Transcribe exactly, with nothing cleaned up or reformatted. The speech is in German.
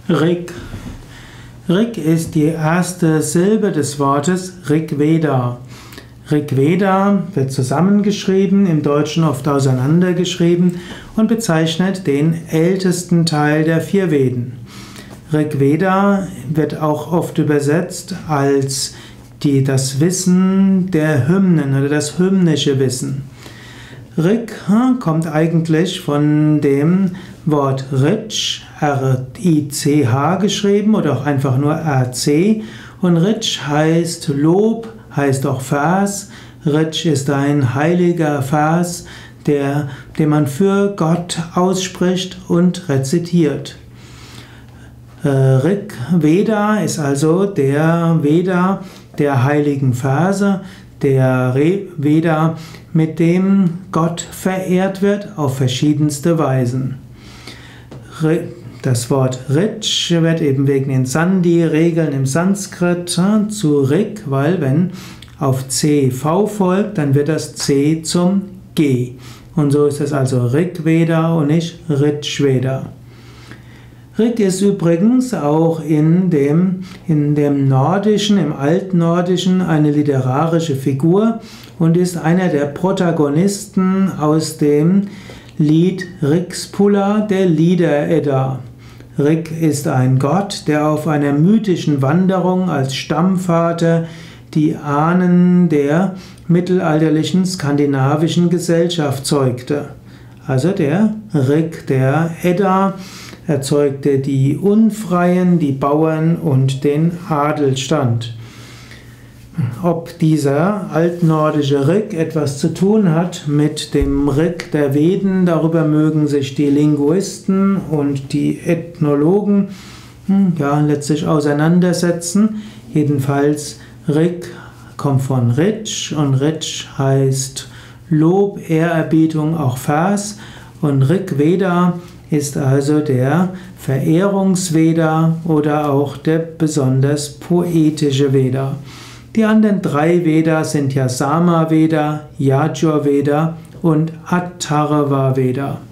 Rig. Rig ist die erste Silbe des Wortes Rigveda. Rigveda wird zusammengeschrieben, im Deutschen oft auseinandergeschrieben und bezeichnet den ältesten Teil der vier Veden. Rigveda wird auch oft übersetzt als die, das Wissen der Hymnen oder das hymnische Wissen. Rig kommt eigentlich von dem Wort Rich, R I C H geschrieben oder auch einfach nur R C, und Rich heißt Lob, heißt auch Vers. Rich ist ein heiliger Vers, der, den man für Gott ausspricht und rezitiert. Rig Veda ist also der Veda der heiligen Verse, der Veda, mit dem Gott verehrt wird auf verschiedenste Weisen. Das Wort Rich wird eben wegen den Sandhi-Regeln im Sanskrit zu Rig, weil wenn auf C V folgt, dann wird das C zum G. Und so ist es also Rigveda und nicht Rigveda. Rig ist übrigens auch in dem, in dem Nordischen, im Altnordischen eine literarische Figur und ist einer der Protagonisten aus dem Lied Rigspula, der Lieder-Edda. Rig ist ein Gott, der auf einer mythischen Wanderung als Stammvater die Ahnen der mittelalterlichen skandinavischen Gesellschaft zeugte. Also der Rig der Edda erzeugte die Unfreien, die Bauern und den Adelstand. Ob dieser altnordische Rig etwas zu tun hat mit dem Rig der Veden, darüber mögen sich die Linguisten und die Ethnologen ja, letztlich auseinandersetzen. Jedenfalls Rig kommt von Rich und Rich heißt Lob, Ehrerbietung, auch Vers, und Rigveda ist also der Verehrungsveda oder auch der besonders poetische Veda. Die anderen drei Vedas sind ja Samaveda, Yajurveda und Atharva Veda.